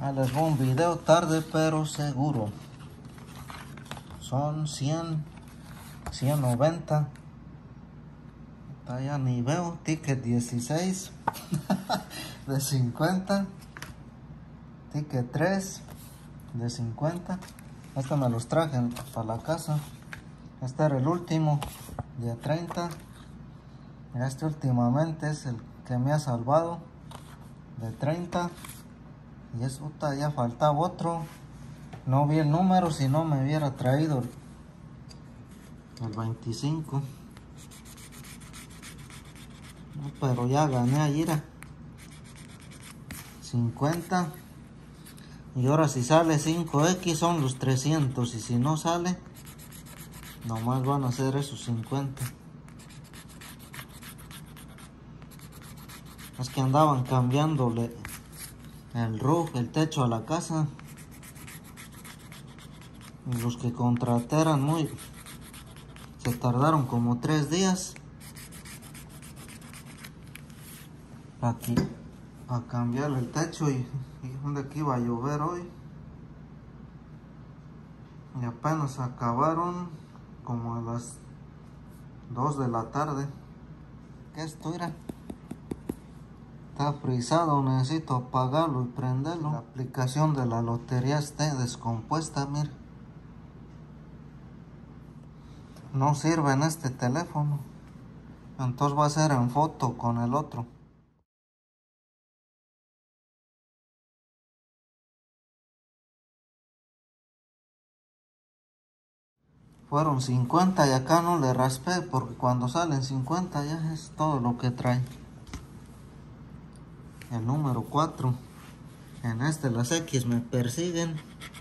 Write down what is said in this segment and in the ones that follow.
Les voy a un video tarde pero seguro. Son 100, 190. Ya ni veo. Ticket 16 de 50. Ticket 3 de 50. Este me los traje para la casa. Este era el último, de 30. Este últimamente es el que me ha salvado, de 30. Y eso ya faltaba otro. No vi el número, si no me hubiera traído el 25. No, pero ya gané ayer 50. Y ahora si sale 5X son los 300. Y si no sale, nomás van a ser esos 50. Es que andaban cambiándole el roof, el techo a la casa. Y los que contraté eran se tardaron como 3 días aquí a cambiarle el techo. Y donde que iba a llover hoy. Y apenas acabaron como a las 2 de la tarde. ¿Qué esto era? Está frisado, necesito apagarlo y prenderlo. La aplicación de la lotería está descompuesta, mira. No sirve en este teléfono. Entonces va a ser en foto con el otro. Fueron 50 y acá no le raspé porque cuando salen 50 ya es todo lo que trae. El número 4. En este las X me persiguen.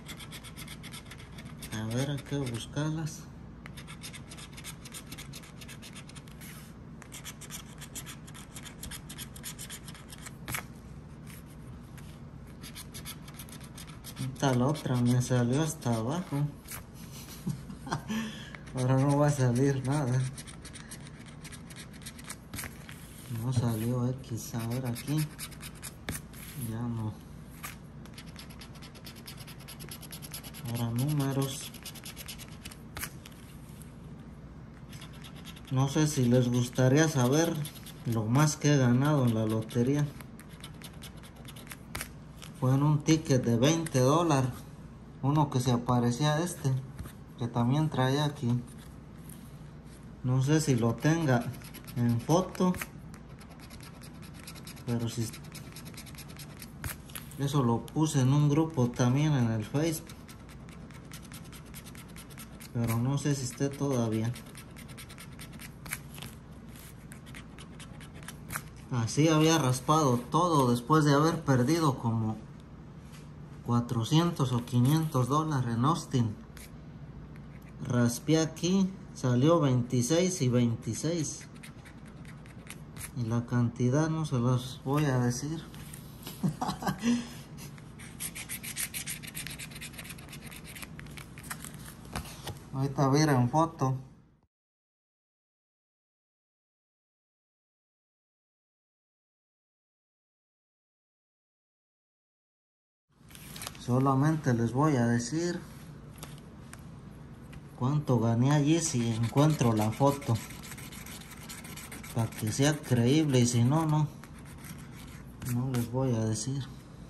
A ver, hay que buscarlas. Esta la otra me salió hasta abajo. Ahora no va a salir nada. No salió X. A ver aquí. Ya no. Ahora números. No sé si les gustaría saber lo más que he ganado en la lotería. Fue en un ticket de $20. Uno que se aparecía a este. Que también traía aquí. No sé si lo tenga en foto. Pero si... Eso lo puse en un grupo también en el Facebook. Pero no sé si esté todavía. Así había raspado todo después de haber perdido como 400 o 500 dólares en Austin. Raspé aquí, salió 26 y 26. Y la cantidad no se los voy a decir. Ahorita voy a ir en foto. Solamente les voy a decir cuánto gané allí si encuentro la foto. Para que sea creíble, y si no, no les voy a decir.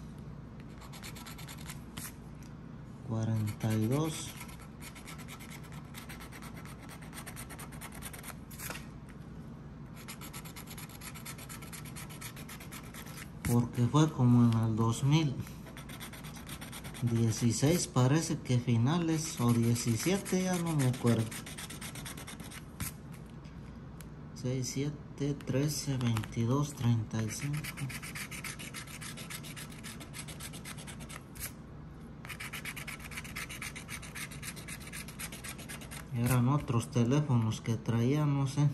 42. Porque fue como en el 2016, parece que finales, o 17, ya no me acuerdo. 6, 7, 13, 22, 35. Eran otros teléfonos que traía, no sé.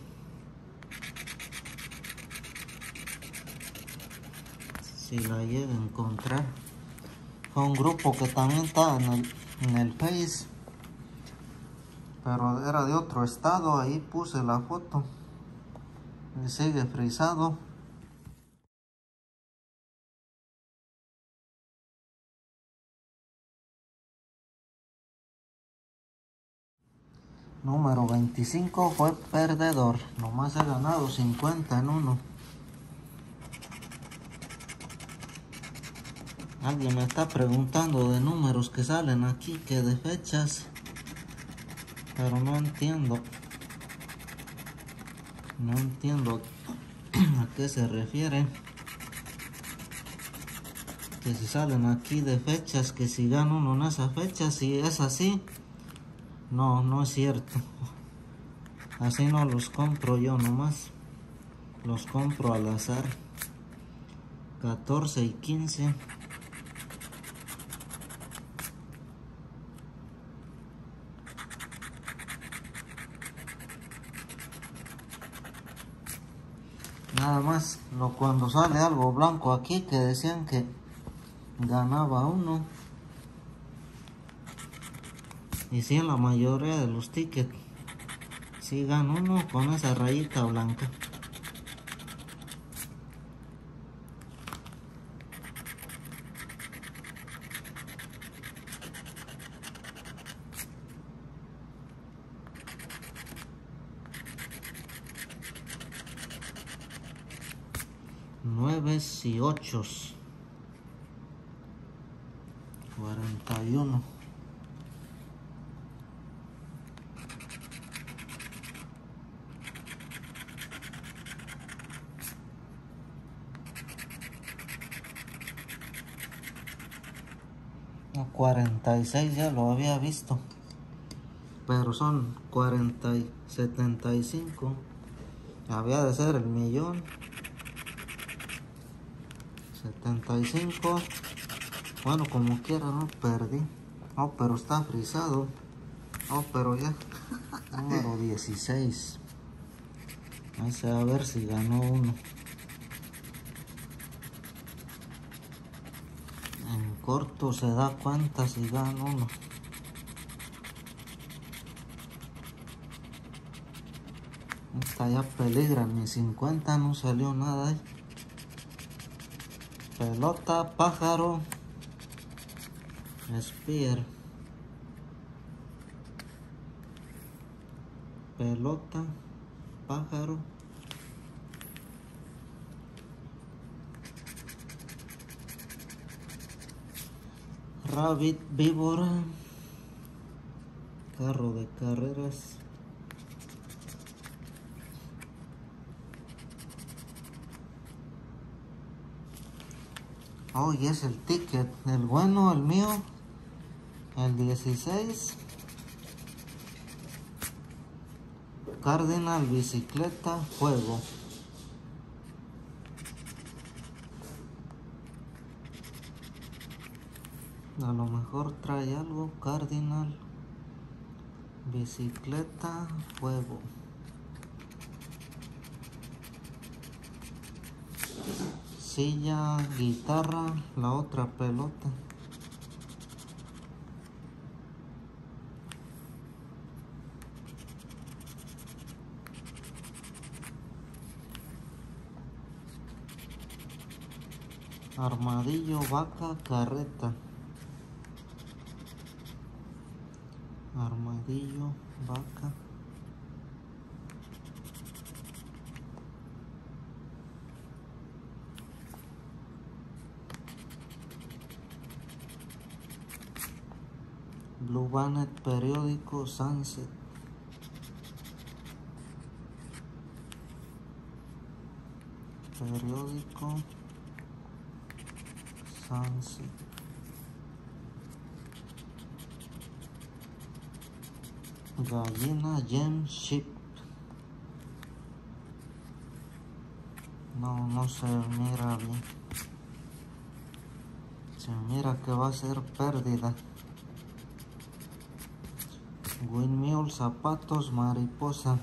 Si la llego a encontrar. Fue un grupo que también estaba en el Face. Pero era de otro estado, ahí puse la foto. Y sigue frisado. Número 25 fue perdedor. Nomás he ganado 50 en uno. Alguien me está preguntando de números que salen aquí, que de fechas. Pero no entiendo. No entiendo a qué se refiere. Que si salen aquí de fechas, que si gano uno en esa fecha, si es así. No, no es cierto. Así no los compro yo nomás. Los compro al azar. 14 y 15. Nada más, cuando sale algo blanco aquí que decían que ganaba uno. Y si en la mayoría de los tickets si gana uno con esa rayita blanca. Nueves y ochos. 41. No, 46 ya lo había visto. Pero son 40 y 75. Había de ser el millón. 75. Bueno, como quiera, no perdí. Oh, pero está frisado. Oh, pero ya. Número 16. Ahí se va a ver si ganó uno. En corto se da cuenta si gana uno. Esta ya peligra, ni 50 no salió nada ahí. Pelota, pájaro, spear. Pelota, pájaro. Rabbit, víbora. Carro de carreras. Oh, y es el ticket. El bueno, el mío. El 16. Cardinal, bicicleta, fuego. A lo mejor trae algo. Cardinal, bicicleta, fuego. Silla, guitarra, la otra pelota. Armadillo, vaca, carreta. Armadillo, vaca. Blue Banner, periódico, Sunset. Periódico, Sunset. Gallina, gem, sheep. No se mira bien. Se mira que va a ser pérdida. Windmill, zapatos, mariposa.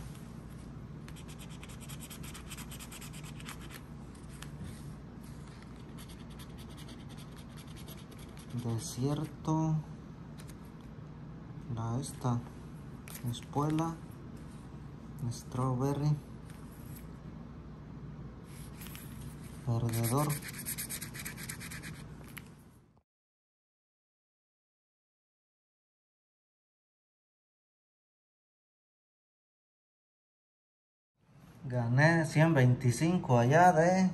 Desierto. Esta. Espuela. Strawberry. Perdedor. Gané 125 allá de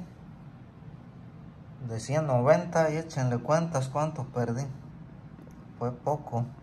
190 y échenle cuentas cuánto perdí. Fue poco.